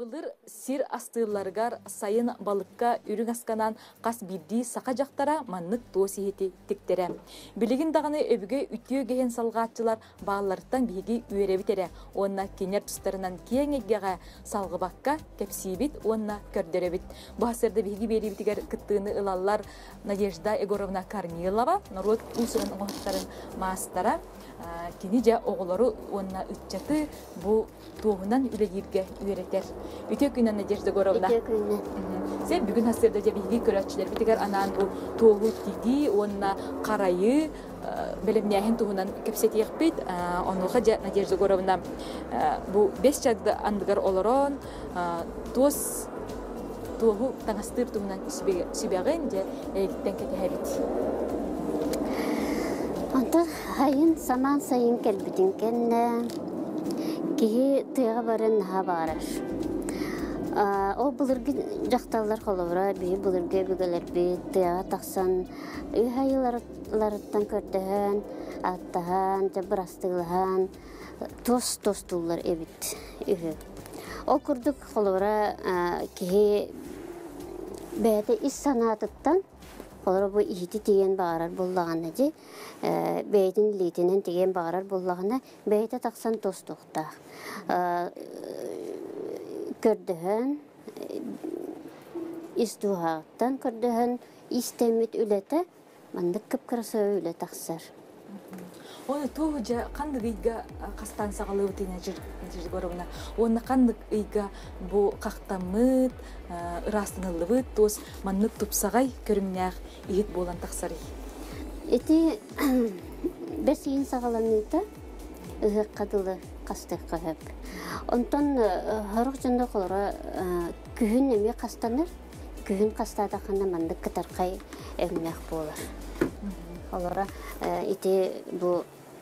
Былыр сир астыыларгар сайын балыкка үрүң асканан кас бирди сака жактара маннык тоосихити тиктере. Билигин даганы өбүгө үтүө геген салгаатчылар бааларыттан биги үйребитере. Онна кенер тустарынан кеңегеге салгыбакка кепсибит, онна көрдөрөбит. Басырда биги берибитигер кыттыыны ылаллар Надежда Егоровна Корнилова, народ усуран оңоттарын маастара, кини жа оголору онна ытчаты бу туогунан үлегирге үйретер. Үтө күнөн Надежда Егоровна. Үтө күнөн. Сен бүгүн хасырда жа биги көрөчүлөр битигер анан бу туогу тиги, онна карайы белемнәһен тугунан кепсетиекпит. Онуга жа Надежда Егоровна бу 5 жагды андыгар олорон тос туогу таңастыр тугунан сүбәген же эгиттен кетебит. Онтон хайын саман сайын келбитин кенне кии тыга барын наха барар. О булыргы жакталар холовра би булыргы бүгөлөр би тыга таксан хайыларыттан көрдөһөн аттаһан же брастыгылаһан тостуллар эбит. О курдук холовра кии бәте ис санатыттан олар бу ихити тиген барар буллаганы же бәйтин литинен тиген барар буллаганы бәйте таксан тостукта көрдөһөн истухаттан көрдөһөн истемит үлете мандык кыпкырысы үле таксар. Оны тугу жа кандык ыйга кастан сагалуу тине Надежда Егоровна. Оны кандык ыйга бу кактамыт, ырастынылыбыт, тос маннык тупсагай көрүмнәк ийит болан таксары. Эти бесин сагаланыта ыгы кадылы кастык кыгып. Онтон харык жында колора күһүн эме кастаныр, күһүн кастада канда мандык кытаркай эмнәк болар. Олара ити бу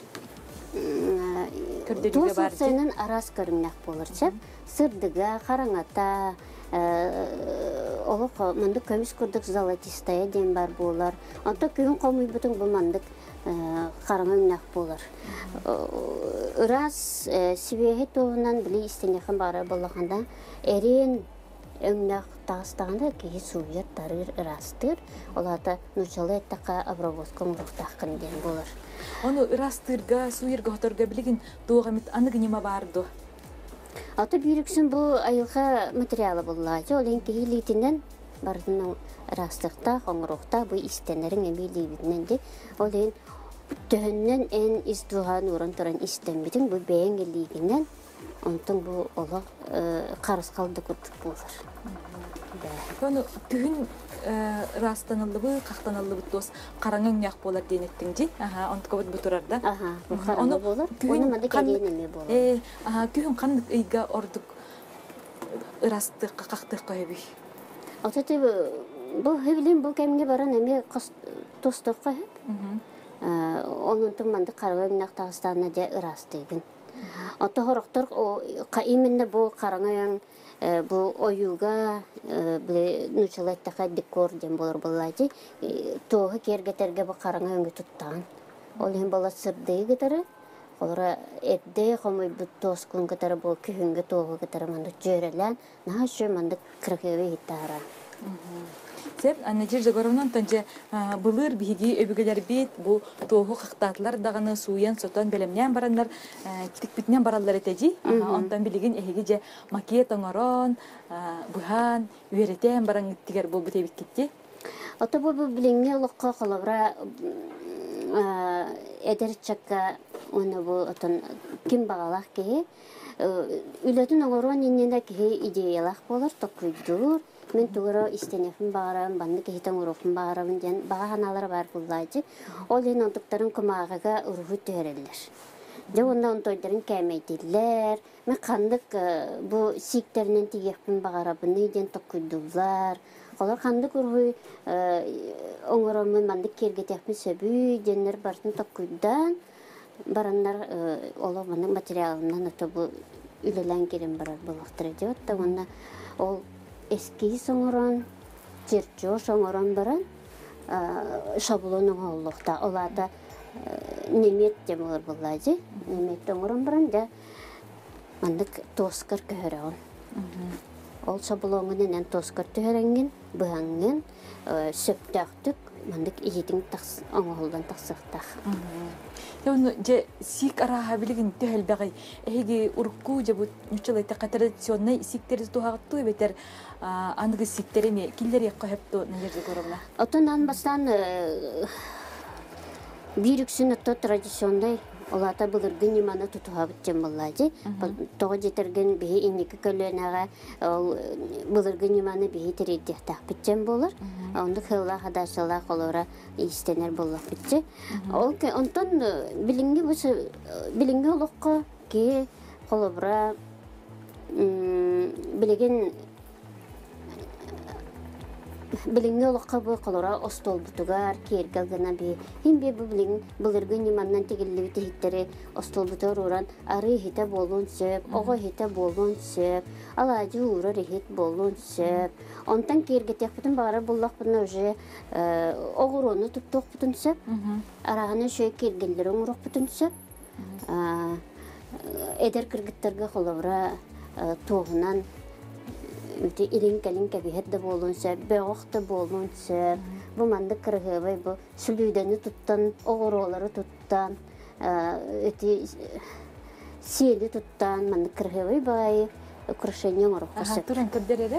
Көрдөгүгө бар. Сенин арас көрүнөк болурча, сырдыга, караңата, олук мындык көмүс курдук золотистая ден бар болар. Анда күн комуй бутун бу мандык караңак болар. Раз сибеги тоонан били истенехан бары болганда эрен өңнәк тагыстаганда кии суйыр тарыр ырастыр. Олата нучалеттака обработка муртакын ден болар. Оны ырастырга, суйырга хоторга билигин тоогамит аныгы нема барды. Ата бириксин бу айылга материалы буллачы, олен кии литинен бардын ырастыкта, коңрукта бу истенерин эмилибитинен де олен төннен эн истуган уран туран истенбитин бу беңгелигинен онтон бу ола карыс калды курдук болар. Оны күн растанылыбы, кактанылыбы тос караңак болар денеттиң жи. Онтко бу турарда. Бу караңак болар. Оны мында кеген эме болар. Күн кандык ыйга ордук ырастык, кактык койбуй. Ататы бу хевлин бу кемге баран эме тосток койып. Онун мында караңак тагыстанна же ырастыгын. Ата хороктор именно бу караңак бу оюга нучалеттака декор ден болор буллажы тоғы кергетерге бу караңа өңгө туттан. Ол эм бала сырдый гытары, олара эдде хомой бу тоскун гытары бу күнгө тоғы гытары манда жөрелен, нашы манда кыргыбы хиттара. Сеп Надежда Егоровна тонже былыр биги өбүгөлөр бит бу тоғы кактатлар даганы суян сотон белемнен барандар китикпитнен бараллар этежи. Онтон билигин эһиги же макет оңорон, бухан, үйрөтен баран тигер бу бутебит кетти. Ата бу билиңне локко колобра эдерчакка оны бу отон ким багалак ки үлөтүн оңорон иннене ки идеялак болор токуйдур. Мен тугура истенефин барам, банды кехитен уруфун барам, ден бағаналар бар буллайчы. Ол ен онтуктарын кумағаға уруху төрелер. Же онда онтойдарын кәмейтелер. Мен қандық бу сиктерінен тегекпін бағарабыны ден токуйдулар. Олар қандық уруху оңыромын бандық кергетекпін сөбүй денер бартын токуйдан. Барандар олар бандық материалынан ото бу үлелен керен барар болуқтыры деп отта. Онда ол эски соңорон, черчо соңорон баран, шаблонун оллукта. Оларда немет деп олар буллажы. Немет соңорон баран да мандык тоскар көрөөн. Ол сабылоңунен тоскар төһөрәнген, быһанген, сөптөктүк, мандык ижитин оңолдан тахсыктах. Яуну же сик араха билигин төһөлбәгәй. Эги урку же бу нучылайта традиционный сиктерди тухагытты бетер андыгы сиктереме киллер якка хепто нәҗәрдә горовна. Отонан бастан бирүксүн отто традиционный олата былыргы ниманы тутугабыт жамаллади. Тога жетерген бии инники көлөнага былыргы ниманы бии теридде тахпытчан болар. Онды хылла хадашала колора истенер боллапытчы. Ол онтон билинги олокко ки колобра билинги олокко бу колора остол бутугар кергелгена би химбе бу былыргы ниманнан тигилли тихиттери остол бутугар уран ары хите болун сөп ого хите болун сөп алажы ура рехит болун сөп онтан кергетек бутун бара буллакпын уже огурону туттук бутун сөп араганы шөй кергелдер оңурок бутун сөп эдер кыргыттарга колобра тоғынан үте илин-калин кәбиһәт болуун сөп, бәғоқта болуун сөп, бу манды кыргыбай бу сүлүйдәні туттан, оғыролары туттан, үте сиели туттан, манды кыргыбай бай, украшение оңырыққа сөп. Туран кәддерері?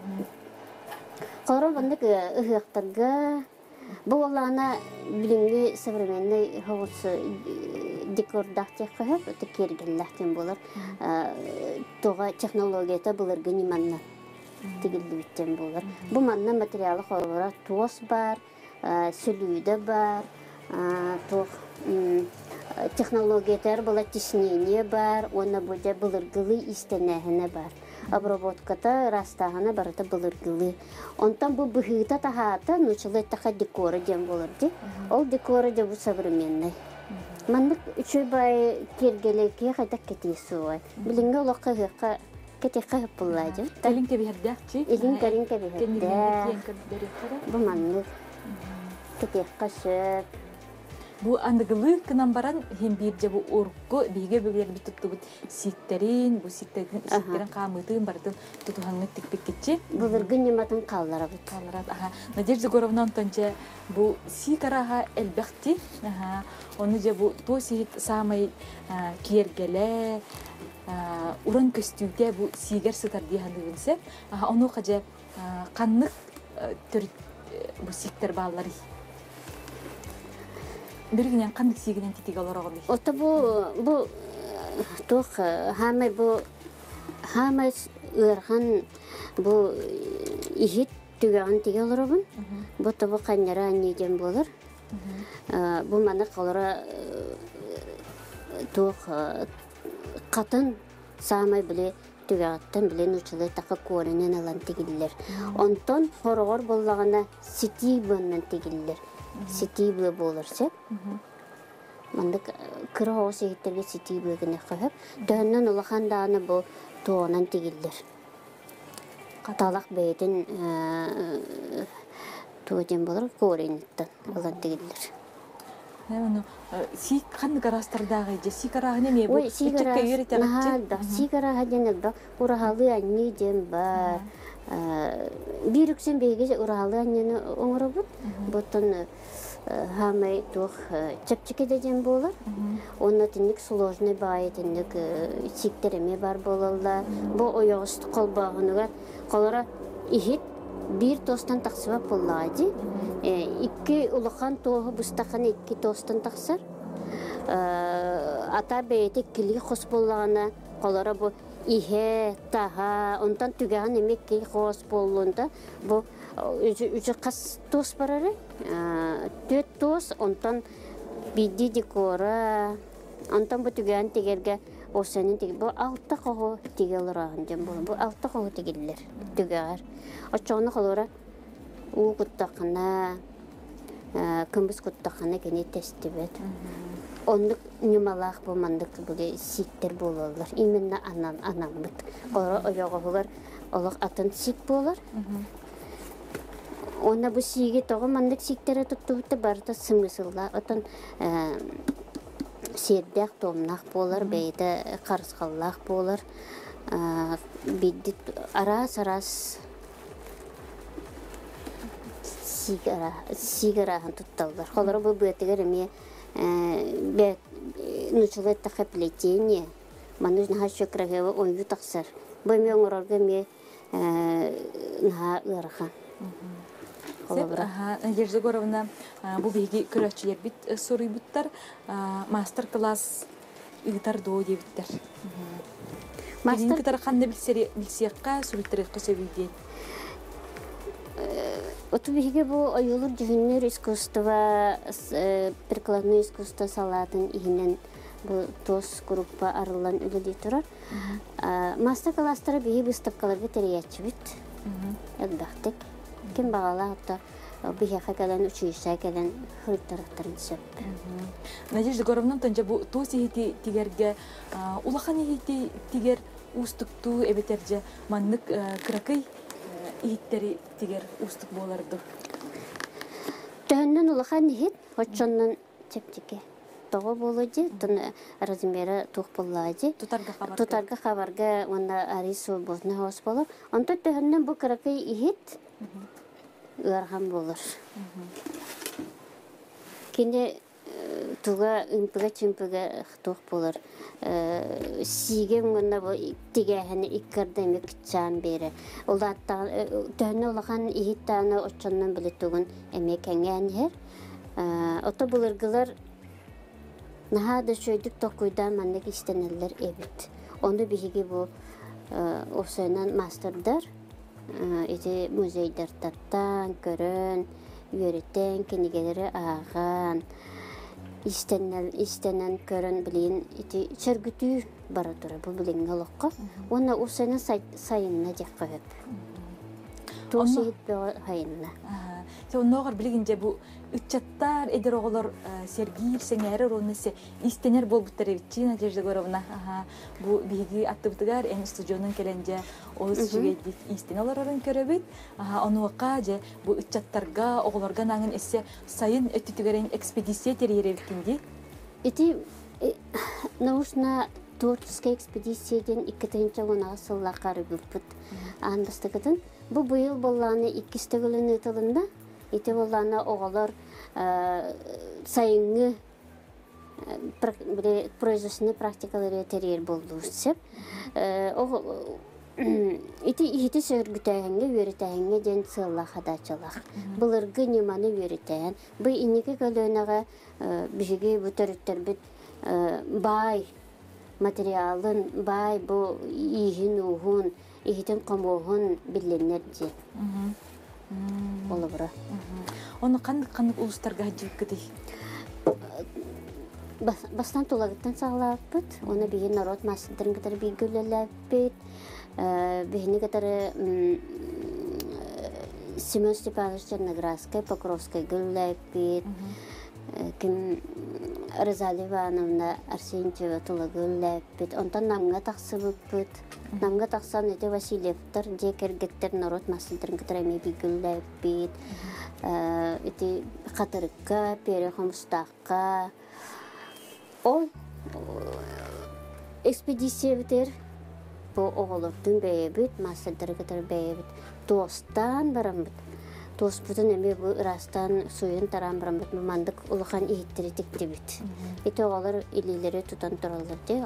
Қоры манды ұғықтарға, бу олана билинги современный хоғысы декордақтек қағып, өте кергелләқтен болар, тоға технологията бұлырғы неманна. Тигилди биттен болар. Бу манна материалы хорора туос бар, сүлүйдө бар, технологиятар була тиснение бар, оны буде былыргылы истенәһенә бар. Обработката растаһына барыта былыргылы. Онтан бу быһыта тахата нучылы таха декора дем болар ди. Ол декора де бу современный. Мандык үчөй бай кергелекке кайта кетесуй. Билинге олокка хыкка кетекка буллайды. Талин кебиһәрдәкчи. Илин карин кебиһәрдә. Бу манны кетекка сөп. Бу андыгылы кынан баран хем бир же бу урку биге бөгөр битуттубут сиктерин, бу сиктерин камытын бардын тутухаңны тикпеккечи. Булыргы нематын каллара бут. Каллара. Надежда Горовна Антонча бу сикараха элбехти. Оны же бу тосит самый кергеле уран көстүгө бу сигер сытар дигәндегенсә, аны каҗа каннык төр бу сиктер баллары. Биргенен каннык сигенен титиге аларга бит. Ота бу тох хамай ырхан бу ихит түгән тиге аларга. Бу табы каннара ниден болар. Бу маны калара тох катын самай биле түгәттен биле нучылы такы коренен алан тигиллер. Онтон хорогор боллагана ситибыннан тигиллер. Ситибле болырса. Мандык кыроо сейттерге ситибле генә кыйып, дөннән улаханданы бу тоонан тигиллер. Каталак бейтен тооден болар коренеттен алан тигиллер. Сик канны гарастардагы же сикара неме бу сикара да сикара хаден да урахалы анни дем бар бирүксен беге урахалы анны оңробут бутун хамай тух чепчике дем болар онна тинник сложный бай тинник сиктереме бар болалар бу оягысты колбагыныга колора ихит bir tostan taksıva pulladı. İki ulukan tohu bustaqan iki tostan taksar. Ata beyti kili xos pullağına qolara bu ihe taha ondan tügağın emek ki xos pullunda bu üçü qas tos bararı. Dört tos ondan bidi dekora ondan bu tügağın tegerge o senin tig bu altta qoğu tigeler ağıncan bu altta qoğu tigeller tügağır. Açığını qolara u kuttaqına kümbüs kuttaqına kene testibet. Onluk numalaq bu mandık böyle sikter bolurlar. İmenna anamıt. Qora oyağılar olaq atın sik bolar. Ona bu sigi toğu mandık siktere tuttu barda sımısılar. Atan Сердек томнақ болар, бейді қарысқаллақ болар. Биддит арас сигара тутталдар. Холора бу бетигер эме бе нучулет тахаплетение. Мануж на шокраге ойву таксар. Бу мен орорга ме на ырха. Надежда Егоровна, бу биги көрөчүлөр бит соруйбуттар, мастер-класс ыгытар доо дебиттер. Мастер кытар кандай билсекка сүрүттөргө сөбүйдү. Отубиге бу оюлур жүгүннөр искусство, прикладное искусство салатын ихинен бу тос группа арылан үлүлү турар. Мастер-класстары биги выставкаларга териячибит. Элбактык. Ким багала атта биге хакалан учуйса келен хырттараттарын сөп. Надежда Егоровна тонжа бу тоси тигерге улахан тигер устукту эбетерже маннык кракый иттери тигер устук боларды. Төннөн улахан хит очоннон чептике. Того болоди, тон размера тух боллади. Тутарга хабарга онда арису бозна хос болор. Онто төннөн бу кракый хит ырган болор. Кине туга импига чимпига тух болор. Сиген гына бу тигәһәне иккәрдәм икчан бере. Ул да тәне улаган ихтаны очоннан биле тугын эмекәнгән хер. Ото булыргылар нахада шөйдүк токуйдан мандык истенелләр эбит. Онда биһиге бу осынан мастердар эти музейдер таттан көрөн йөрөтен кинигелери аган истенен көрөн билин ити чергүтүү бара тура бу билин галакка онна усена сайынна жаккап тосит хайынна Онногор билигинже бу үтчаттар эдер оголор Сергей Сеңәре роннесе истенер болбуттар эбитчи Надежда Егоровна. Бу биги аттыбытыгар эн студионун келенже оз жигейдик истенелерин көрөбүт. Онуакка же бу үтчаттарга оголорга наңын эссе сайын өттүтүгөрен экспедиция тереребитинди. Эти научно творческая экспедицияден 2-нчы сыллакары бүппүт. Андастыгытын бу быйыл болланы 2-стегөлүн ытылында ите болланы оголор сайынгы производственный практикалары терер болду сеп. Ити сөргүтәһәнгә үрәтәһәнгә ден сылла хадачалак. Булыргы неманы үрәтәһән. Бу инеке көлөнәгә биге бу төрөттер бит бай материалын бай бу ихин ухун ихитен комогун билленер ди. Олыбыра. Оны кандык улустарга жигкеди. Бастан тулагыттан саглаппыт. Оны биги народ массадырын кытары бигүлеләппит. Бихини кытары Семен Степанович Черноградская, Покровская гүлләппит. Ким Розалия Ивановна Арсентьева тула гүлләппит. Онтан намга тақсыбыппыт. Намга тақсан эте Васильевтар, декергеттер народ массадырын кытары бигүлләппит. Эти қатырыкка, перехомстаққа. Ол экспедиция бітер. Бұл оғылырдың бәйебіт, массадыры кытары бәйебіт. Достан барамбыт. Тост бүтін әме бұл ырастан суын таран барамбыт. Мамандық ұлыған иеттері текті бит. Эти оғылыр илелері тұтан тұралыр де.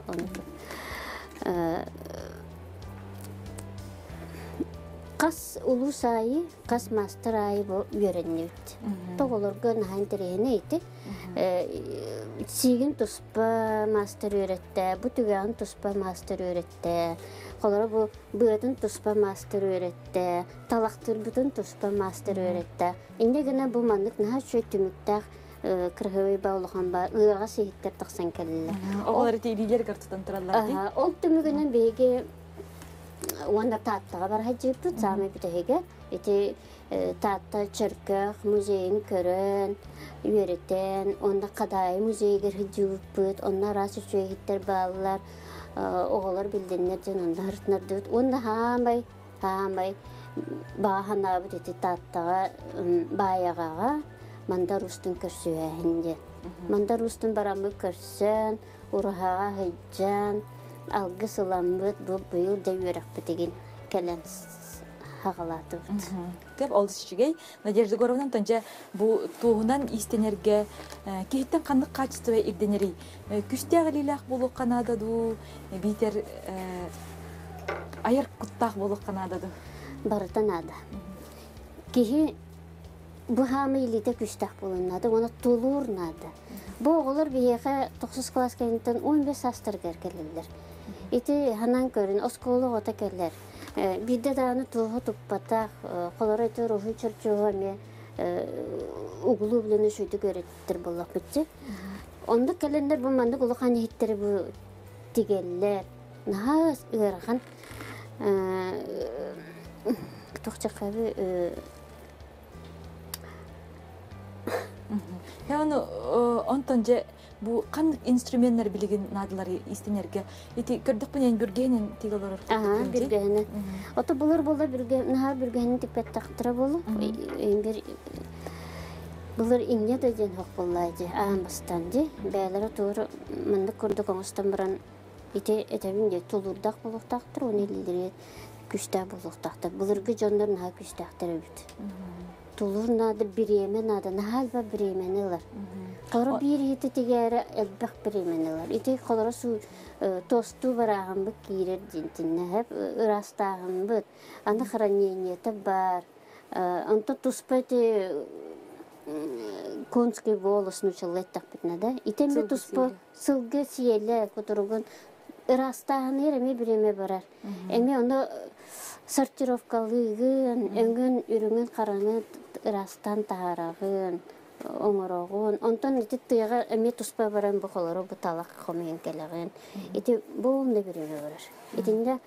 Қас ұлу сайы, қас мастер айы бұл үйерінне бит. Тоғылырғы нағын терейіне еті. Сигин туспа мастер үйретті, бұ түгән туспа мастер үйретті. Қолары бұл бұйтын туспа мастер үйретті. Талақтыр бұтын туспа мастер үйретті. Инде гіне бұл мандық наға шөй түміктәқ кірғывай баулыған ба, ұйыға сейіттер тақсан кәлілі. Оғылары тейлілер ғыртыдан тұралар дей? Ол түмігінің бейге онда таттыға бар хәджіпті, замы бітіге. Эти татта чырках музейин көрөн, үйретен, онда қадай музейгер хәджіппіт, онда расы шөйгіттер балылар, оғылар білденлер жен онда хыртынар дөт. Онда хамай бағана бұд еті таттыға баяғаға манда рустын көрсөйәхінде. Манда рустын барамы көрсөн, ұрғаға хәджан, Algı sılanbıt bu bıyıl da yörek bitegen kelen hağalatı. Деп ол шигей Надежда Горовнан тонча бу туһунан истенерге кихиттен каннык качество ирденери күстәг лилах булу канада ду битер айыр куттак булу канада ду Барытан ада. Кихи bu hamilede küstah bulunmadı, ona tulurnadı. Bu oğullar bir yere 9 klas kentten 15 astır gelirler. İti hanan görün, oskolu ota gelir. Bir de dağını tuğu tuppatak, kolara iti ruhu çırçuğa me uğulu bilene şuydu görettir bulak bitçi. Onda gelenler bu mandık ulu hani hitleri bu digeller. Naha ığırgan toqçaq abi Ya onu ontonca bu kandık instrumentler bilgin nadılları istenirge. İti gördük bunu bürgenin tigalar. Aha, bürgenin. Ota bulur bola bürgen, naha bürgenin tipet taktıra bolu. Bir bulur inge de jen hok bolaydı. Ağamastan di. Beylara doğru mandık kurduk oğustan baran iti etebince tulurdak buluk taktır. Onu illeri güçte buluk taktır. Bulurgu jonlar naha güç taktır evet. Tulur nadı bireymen nadı, nahal ba bireymenler. Kara bir hiti tigara elbaq bireymenler. İti kara su tostu barağım bu kirer cintinne hep rastağım bu. Anda xaraniyete bar. Anta tuspati konski volosnu çallettak bitnede. İtembe tuspa sılgı siyelle kuturugun rastağın yerime bireyme barar. Emi onda sortirovkalığın, öngün ürünün karanı rastan taharağın, oңoroğun. Ondan iti tıyığa emi tuspa baran bu kolları bu talak komeyen kelağın. İti boğumda birime barar. İtinde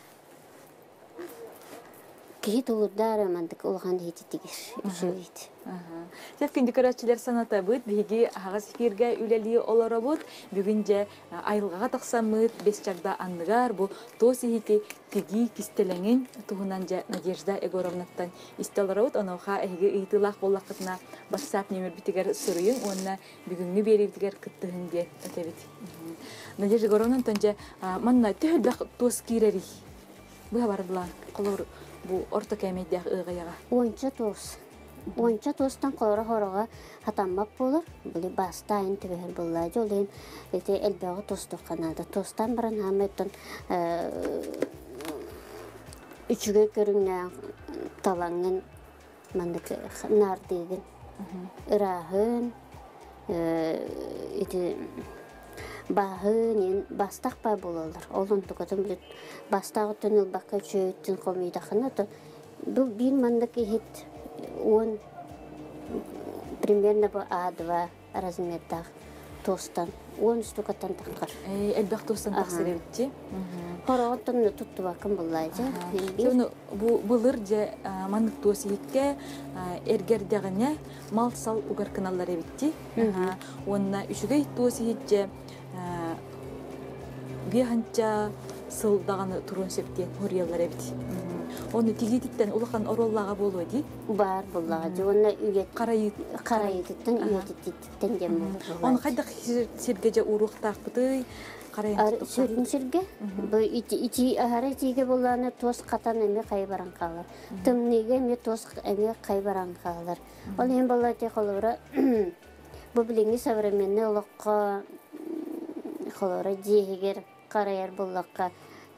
kihit olurdar amandık olğan hiti tigir.Üşüveydi. Sefkin dekoratçiler sanata bud, bigi ağız firge üleli olara bud, bugünce ayılgağa taqsamıd, besçagda anlıgar bu tosi hiti tigi kistelengin tuhunanca Надежда Егоровнаттан истелара бud, onoğa ehge ihtilaq bollaqıtına WhatsApp number bitiger sırıyın, onna bugünkü beri bitiger kıttığın diye ötebit. Надежда Егоровнан tonca manna tühülbaq tos kireri. Bu haber bilan qolur bu orta kemediyaq ığıyağa. Onca tostan kora horoga hatammak bolur. Bili bastayın tübeher bollacı olayın. Ete elbağı tostu kanada. Tostan baran hametten üçüge görüngen talangın mandık nardegin. Irahın ete bahın bastak bay bolurlar. Olun tukatın bilet bastak tönül bakka çöğüttün komiyda kanada. Bu bir mandık hit он примерно по А2 размердах тостан. Он стукатан таккар. Элбах тостан таксыребитти. Хороготтан тутту бакын буллайжа. Сону бу былыр же мандык тосикке эргердегене мал сал угар каналлар эбитти. Онна үшүгей тосикке геханча сылдаганы турун септен хориялар эбитти. Onu tigititten ulakan orollarga boluyor di. Бар буллага. Оны үйет Карайыттан үйеттиттен жем болду. Onu кайдак сергеже уруктак быты карайын. Сөрүн сирге. Бу ити ахара тиге булланы тос катан эме кайбаран калар. Тымныга эме тос эме кайбаран калар. Ол эм боллаты холора. Бу билинги современный улакка холора жегер караяр буллакка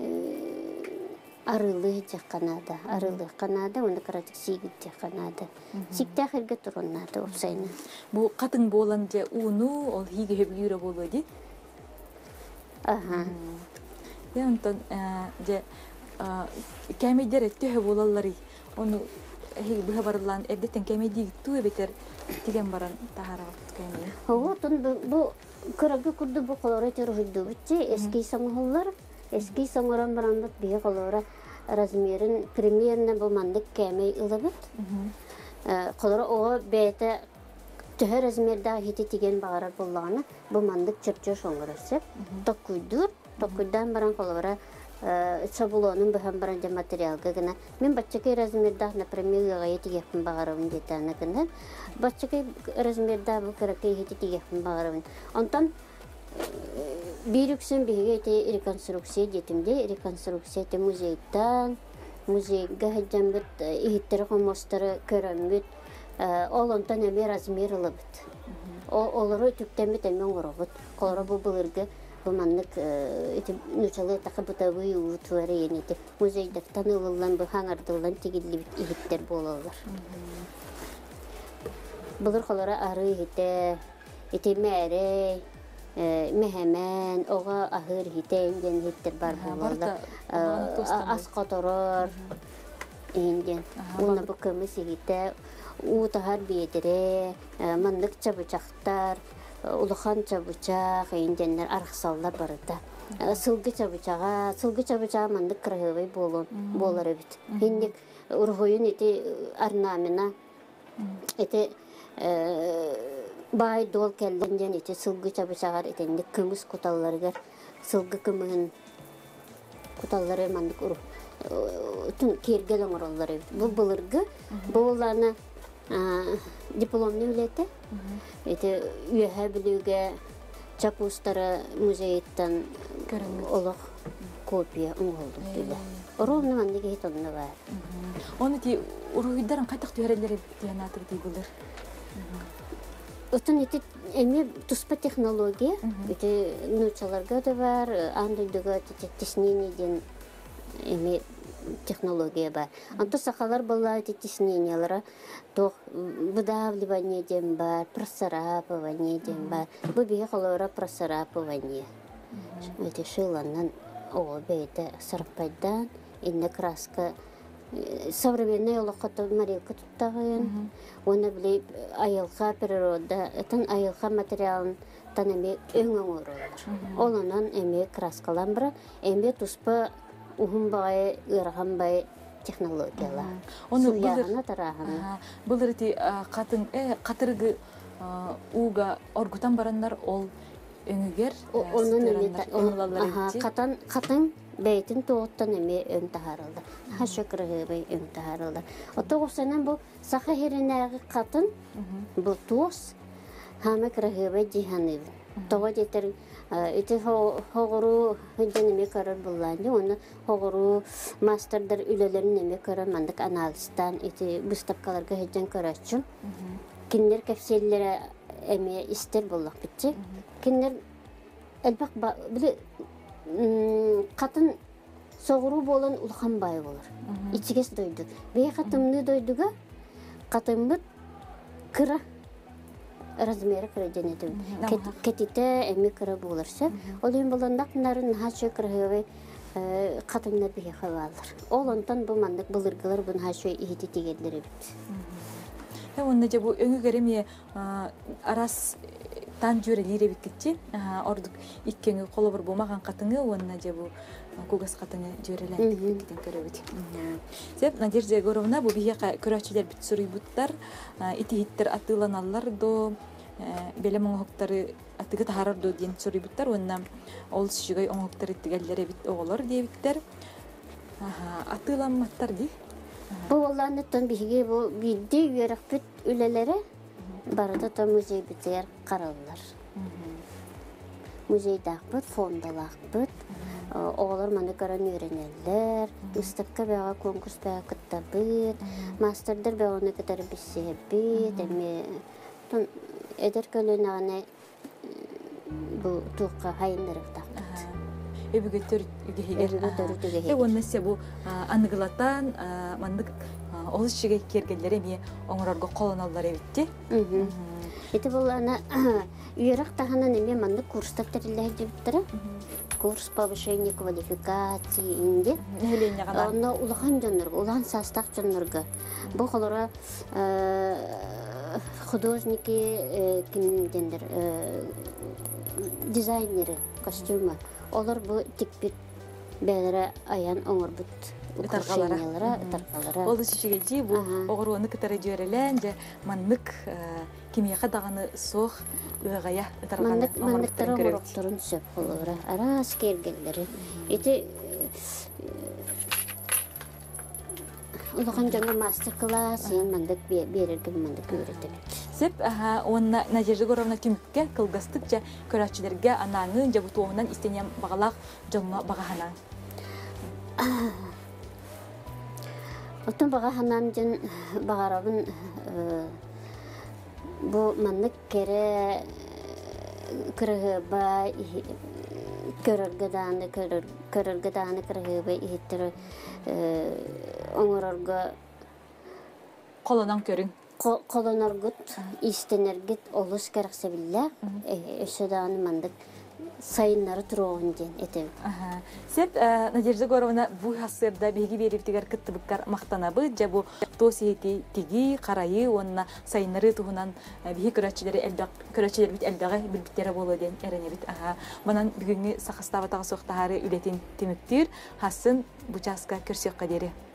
арылы жақанады, оны қаратық сейгіт жақанады. Сикті ақырға тұрынады, опсайны. Бұл қатын болан же уну, ол хиге хөбі үйрі болу еді? Аха. Онтан же кәмейдер әтті хөбі олалары, оны бұға барылан әрдеттен кәмейдегі туы бетер деген баран тағараға кәмейі. Оғытын бұл көрігі күрді бұл қолары тері хүлді бітті, ескі саңғылар. Eski soňaran barandyk bir golara razmerin примерно bu mandyk kämey ılabıt. Golara o bete töher razmerda hiti tigen bagara bollany bu mandyk çırçı soňarasy. Tokuydan baran golara çabulonun bu hem baran materialga gına. Men batçaky razmerda например ýaýety ýapyn bagaryn detany gına. Batçaky razmerda bu kerakly hiti tigepin bagaryn. Ondan bir yüksün bihiге te rekonstruksiya detimde rekonstruksiya te muzeyden muzeyga hajjan bit ihittere komostları körömüt olontan eme razmir alıbıt. Oları tükten bit eme ngorobut. Kolora bu bulurgu bu manlık nüçalı takı butabı yuvutuları yenidi. Muzeyde tanılılan bu hangardılılan tigilli bit ihitler bolalar. Bulur kolora arı ihite iti mere mehemen oğa ahır hite ingen hittir bar bolalar. Az kotoror ingen. Ona bu kımız hite utahar biyedire manlık çabucaktar uluhan çabucak ingenler arıksallar barıda. Sılgı çabucağa manlık kırıhıvay bolar ebit. Hindik urhuyun iti arnamina iti bay dol kelden iti sılgı çabucağar itendik kımız kutalları sılgı kımığın kutalları manlık uruh. Tüm kirgel oңороллар bu bulurgu bu olana diplomni үлете эти üye bilüge çapustara muzeyitten olaq kopya oңолду dile ровно мандыгы хитонна бар Onu ti uruhidaran kaytak tüherelleri diyanatır diye bulur. Otun iti emi tuspa технология ити нучаларга да бар андыйдыга тиснениеден эми технология бар. Анты сахалар была эти тиснениялары, то выдавливание дем бар, просарапывание дем бар. Бу бие холора просарапывание. Эти шиланнан бейте сарпайдан инде краска современная лохота марилка туттагын. Оны биле айылга природа, этен айылга материалын танеме өңөңөрөлөр. Олонан эме краскалан бара, эме туспа ухун бай, ырган бай технологиялар. Onu Суягына тараганы. Bulur ti katırgı uga orgutan baranlar ol öngüger. Onun katan beytin toğuttan eme ön taharıldı. Ha şökrüğü bey ön taharıldı. O toğusanan bu saha herinägi katan bu toğus hama kırığı bey cihanı. Toğa jeter iti hoğuru hünden eme karar bullandı. Onu hoğuru masterder ülelerin eme karar mandık analistan iti büstapkalarga hüden kararçın. Kinler kefsellere eme ister bullak bitecek. Kinler elbaq bile katın soğuru bolan ulhan bay olur. İçiges doydu. Bey katımını doyduga katımı kıra razmeri kıra denedim. Ketite emi kıra bulursa olayın bolandak narın haşö kıra ve katımlar bir havalar. Olandan bu mandık bulurgular bunu haşö ihiti tigelleri bit. Onunca bu öngügeremi aras tan jörelere bikitçi. Orduk ikkeni kolobur bulmagan katıngı onunca bu kugas katıngı jörelendik giden köröbüt. Sep Nadежда Егоровна bu bihe köröçüler bit surybutlar iti hittir atılanallar do belem oňokları atıgı taharar do diyen surybutlar onunla ol şigay oňokları tigellere bit oğlar diye bitler. Atılanmatlar di. Bu olanıttan bihe bu bildi yörek bit ülelere barada da muzey biter kararlar. Muzeyde akbıt, fondal akbıt. Oğlar manı karan öğrenirler. Üstakka bağa konkurs bağa kıttabıt. Masterder bağa onu kadar bir sebit. Eder kölünağına bu tuğka hayınlarık takbıt. Öbüge tör ügehiger. Onnesya bu anıgılatan mandık olus şige kergelleri mi oňororgo kolonallar ebitti. Eti bolana üyerak tahanan eme mandık kurslar terilleri debittere. Kurs повышения квалификации инде. Onda ulahan jonlarga, ulahan sastaq jonlarga. Bu xolara художники kimdendir dizayneri, kostümü. Olar bu tikbit belere ayan oňorbut. Tarqalara. Oldu şişegelci bu oğruğunu kıtara jörelence manlık kimiyaka dağını soğuk ığaya tarqanı manlıktara oğruqturun söp olara. Aras kergelleri. Eti Ulakan jonga master class mandık berirge mandık öğretip. Сеп онна Надежда Горовна түмүкке кылгастыкча көрәчилерге анаңын жабы туоңунан истенем багалак жонно багахана. Отон багаханам жын багарабын бу маннык кере кырыгыба көрөргөдааны кырыгыба ихиттер оңорорго Колонан көрүң. Колоноргут истенергит олус керексебилле өсөдааны мандык сайыннары туругун ден этем. Сеп Надежда Горовна бу хасырда беги бериптигер кыттыбыккар мактанабы жабу тосиети тиги карайы онна сайыннары тугунан биги көрөчүлөр бит элбеге билбиттери боло ден эрене бит. Манан бүгүнгү сахастаба тагы соктаары үлетин тимиктир хасын бучаска көрсөккө дери.